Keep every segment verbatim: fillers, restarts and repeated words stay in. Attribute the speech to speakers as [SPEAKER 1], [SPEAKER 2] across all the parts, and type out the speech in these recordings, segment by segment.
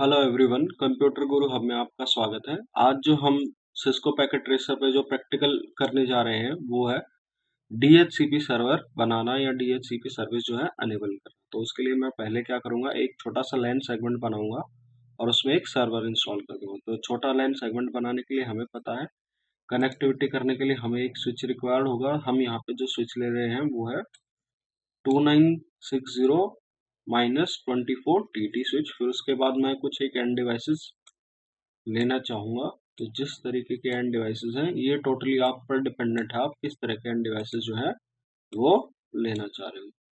[SPEAKER 1] Hello everyone, computer guru hub में आपका स्वागत है। आज जो हम सिस्को पैकेट ट्रेसर पे जो प्रैक्टिकल करने जा रहे हैं वो है D H C P server बनाना या D H C P service जो है अनेबल करना। तो उसके लिए मैं पहले क्या करूंगा, एक छोटा सा लैन सेगमेंट बनाऊंगा और उसमें एक सर्वर इंस्टॉल कर दूंगा। तो छोटा लैन सेगमेंट बनाने के लिए हमें पता है कनेक्टिविटी करने के लिए हमें एक स्विच रिक्वायर्ड होगा। हम यहाँ पे जो स्विच ले रहे हैं वो है two nine six zero minus twenty four T T switch. फिर उसके बाद मैं कुछ एक एंड डिवाइसेस लेना चाहूंगा। तो जिस तरीके के एंड डिवाइसेस हैं ये टोटली आप पर डिपेंडेंट है, आप किस तरह के एंड डिवाइसेस जो है वो लेना चाह रहे हो।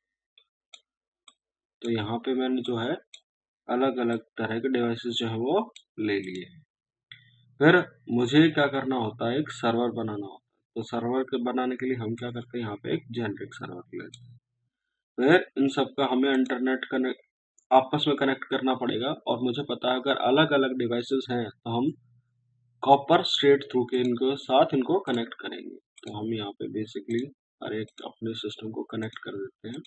[SPEAKER 1] तो यहाँ पे मैंने जो है अलग अलग तरह के डिवाइसेस जो है वो ले लिए। फिर मुझे क्या करना होता है, एक सर्वर बनाना होता है। तो सर्वर के बनाने के लिए हम क्या करते हैं, यहाँ पे एक जेनरिक सर्वर लेते हैं। फिर इन सब का हमें इंटरनेट कनेक्ट आपस में कनेक्ट करना पड़ेगा। और मुझे पता है अगर अलग अलग डिवाइसेस हैं तो हम कॉपर स्ट्रेट थ्रू के इनको साथ इनको कनेक्ट करेंगे। तो हम यहाँ पे बेसिकली हर एक अपने सिस्टम को कनेक्ट कर देते हैं।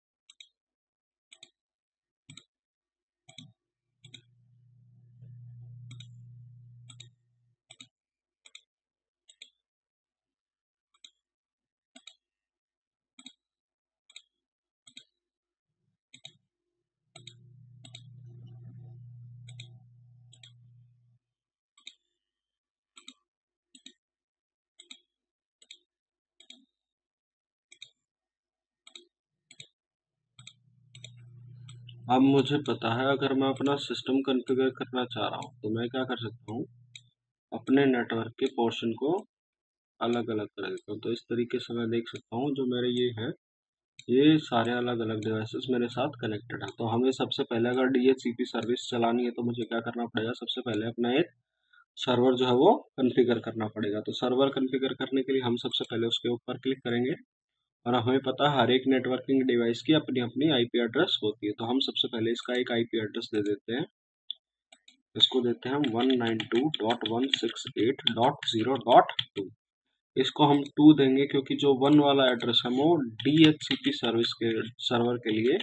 [SPEAKER 1] अब मुझे पता है अगर मैं अपना सिस्टम कॉन्फ़िगर करना चाह रहा हूँ तो मैं क्या कर सकता हूँ, अपने नेटवर्क के पोर्शन को अलग अलग कर देता हूँ। तो इस तरीके से मैं देख सकता हूँ जो मेरे ये है, ये सारे अलग अलग डिवाइसेस मेरे साथ कनेक्टेड है। तो हमें सबसे पहले अगर D H C P service चलानी है तो मुझे क्या करना पड़ेगा, सबसे पहले अपना एक सर्वर जो है वो कॉन्फ़िगर करना पड़ेगा। तो सर्वर कॉन्फ़िगर करने के लिए हम सबसे पहले उसके ऊपर क्लिक करेंगे। और हमें पता है हर एक नेटवर्किंग डिवाइस की अपनी अपनी आईपी एड्रेस होती है। तो हम सबसे पहले इसका एक आईपी एड्रेस दे देते हैं। इसको देते हैं one nine two dot one six eight dot zero dot two. इसको हम टू देंगे क्योंकि जो वन वाला एड्रेस है वो D H C P service के सर्वर के लिए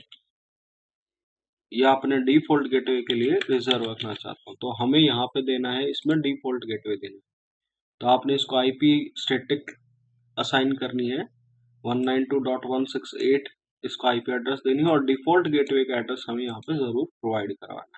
[SPEAKER 1] या अपने डिफॉल्ट गेटवे के लिए रिजर्व रखना चाहता हूँ। तो हमें यहाँ पे देना है, इसमें डिफॉल्ट गेटवे देना है। तो आपने इसको आईपी स्टैटिक असाइन करनी है, one nine two dot one six eight इसको आईपी एड्रेस देनी है और डिफॉल्ट गेटवे का एड्रेस हमें यहाँ पे जरूर प्रोवाइड करवाना है।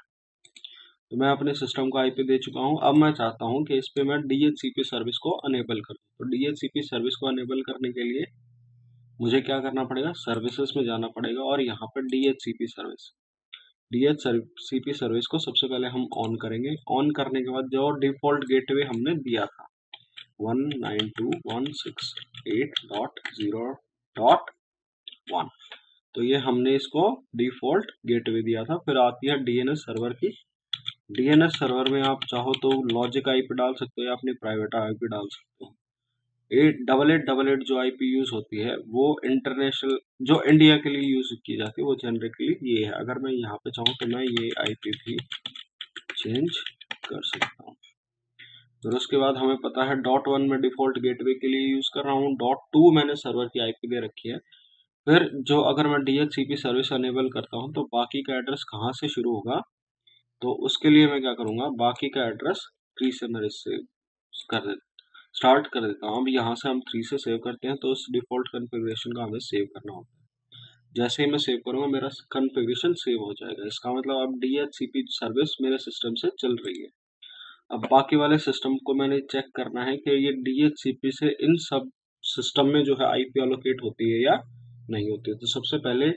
[SPEAKER 1] तो मैं अपने सिस्टम को आईपी दे चुका हूँ। अब मैं चाहता हूँ कि इस पे मैं D H C P service को अनेबल कर दूँ। तो D H C P service को अनेबल करने के लिए मुझे क्या करना पड़ेगा, सर्विसेज में जाना पड़ेगा और यहाँ पर D H C P service D H C P service को सबसे पहले हम ऑन करेंगे। ऑन करने के बाद जो डिफॉल्ट गेटवे हमने दिया था one nine two one six eight dot zero dot one, तो ये हमने इसको डिफॉल्ट गेटवे दिया था। फिर आती है डी एन एस सर्वर की। डी एन एस सर्वर में आप चाहो तो लॉजिक आईपी डाल सकते हो या अपनी प्राइवेट आईपी डाल सकते हो। Eight double eight double eight जो आईपी यूज होती है वो इंटरनेशनल, जो इंडिया के लिए यूज की जाती है वो जनरली ये है। अगर मैं यहाँ पे चाहूँ तो मैं ये आईपी भी चेंज कर सकता हूँ। फिर उसके बाद हमें पता है डॉट वन में डिफॉल्ट गेटवे के लिए यूज कर रहा हूँ, डॉट टू मैंने सर्वर की आईपी दे रखी है। फिर जो अगर मैं D H C P service enable करता हूँ तो बाकी का एड्रेस कहाँ से शुरू होगा, तो उसके लिए मैं क्या करूँगा, बाकी का एड्रेस थ्री से मैं सेव कर देता स्टार्ट कर देता हूँ। अब यहाँ से हम थ्री से सेव करते हैं तो उस डिफॉल्ट कॉन्फ़िगरेशन का हमें सेव करना होता है। जैसे ही मैं सेव करूँगा मेरा कॉन्फ़िगरेशन सेव हो जाएगा। इसका मतलब अब D H C P service मेरे सिस्टम से चल रही है। अब बाकी वाले सिस्टम को मैंने चेक करना है कि ये डी एच सी पी से इन सब सिस्टम में जो है आईपी एलोकेट होती है या नहीं होती है। तो सबसे पहले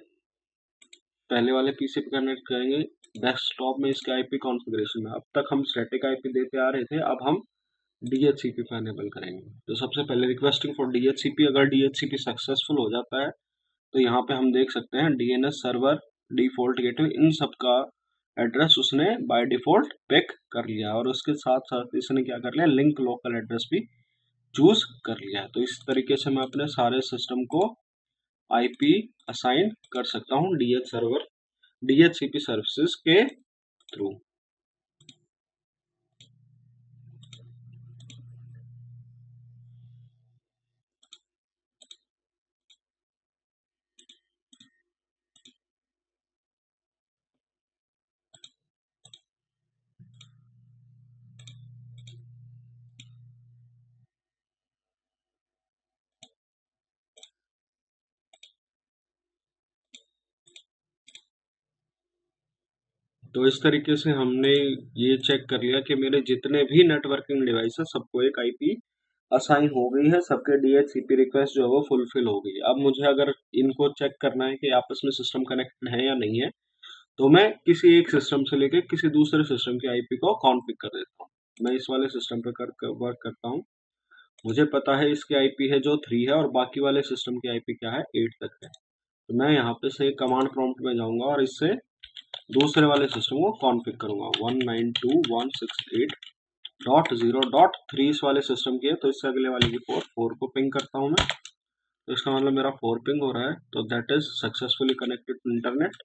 [SPEAKER 1] पहले वाले पीसी पे कनेक्ट करेंगे। डेस्कटॉप में इसके आईपी कॉन्फ़िगरेशन में अब तक हम स्टैटिक आईपी देते आ रहे थे, अब हम डी एच सी पी पे एनेबल करेंगे। तो सबसे पहले requesting for D H C P, अगर D H C P successful हो जाता है तो यहाँ पे हम देख सकते हैं D N S server, default gateway, इन सब का एड्रेस उसने बाय डिफॉल्ट पिक कर लिया और उसके साथ साथ इसने क्या कर लिया, लिंक लोकल एड्रेस भी चूज कर लिया है। तो इस तरीके से मैं अपने सारे सिस्टम को आईपी असाइन कर सकता हूँ D H server D H C P services के थ्रू। तो इस तरीके से हमने ये चेक कर लिया कि मेरे जितने भी नेटवर्किंग डिवाइस है सबको एक आईपी असाइन हो गई है, सबके डीएचसीपी रिक्वेस्ट जो है वो फुलफिल हो गई है। अब मुझे अगर इनको चेक करना है कि आपस में सिस्टम कनेक्टेड है या नहीं है, तो मैं किसी एक सिस्टम से लेके किसी दूसरे सिस्टम की आईपी को कॉन्फ़िग कर देता हूँ। मैं इस वाले सिस्टम पे कर, कर वर्क करता हूँ। मुझे पता है इसकी आईपी है जो थ्री है और बाकी वाले सिस्टम की आईपी क्या है, एट तक है। तो मैं यहाँ पे से कमांड प्रॉम्प्ट में जाऊंगा और इससे दूसरे वाले सिस्टम को कॉन्फ़िग करूंगा। One nine two dot one six eight dot zero dot three इस वाले सिस्टम की है, तो इससे अगले वाले की पोर्ट फोर को पिंग करता हूँ मैं। तो इसका मतलब मेरा फोर पिंग हो रहा है, तो that is successfully connected to internet.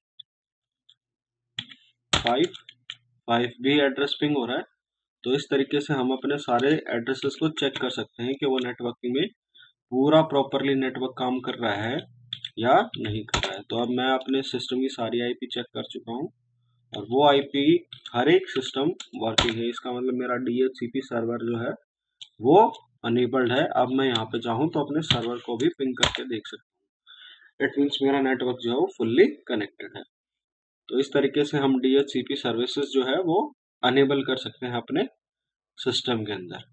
[SPEAKER 1] Five five भी एड्रेस पिंग हो रहा है। तो इस तरीके से हम अपने सारे एड्रेसेस को चेक कर सकते हैं कि वो नेटवर्किंग में पूरा प्रॉपरली नेटवर्क काम कर रहा है या नहीं कर रहा है। तो अब मैं अपने सिस्टम की सारी आईपी चेक कर चुका हूँ और वो आईपी हर एक सिस्टम वर्किंग है। इसका मतलब मेरा डीएचसीपी सर्वर जो है वो अनेबल्ड है। अब मैं यहाँ पे चाहूँ तो अपने सर्वर को भी पिंग करके देख सकता हूँ। इट मीन्स मेरा नेटवर्क जो है वो फुल्ली कनेक्टेड है। तो इस तरीके से हम डीएचसीपी सर्विसेज जो है वो अनेबल कर सकते हैं अपने सिस्टम के अंदर।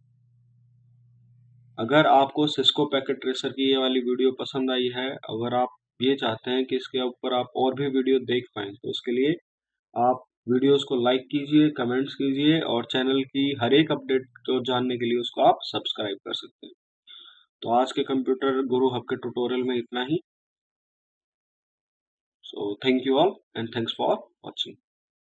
[SPEAKER 1] अगर आपको सिस्को पैकेट ट्रेसर की ये वाली वीडियो पसंद आई है, अगर आप ये चाहते हैं कि इसके ऊपर आप और भी वीडियो देख पाएँ, तो उसके लिए आप वीडियोस को लाइक कीजिए, कमेंट्स कीजिए और चैनल की हर एक अपडेट को जानने के लिए उसको आप सब्सक्राइब कर सकते हैं। तो आज के कंप्यूटर गुरु हब के ट्यूटोरियल में इतना ही। So thank you all and thanks for watching.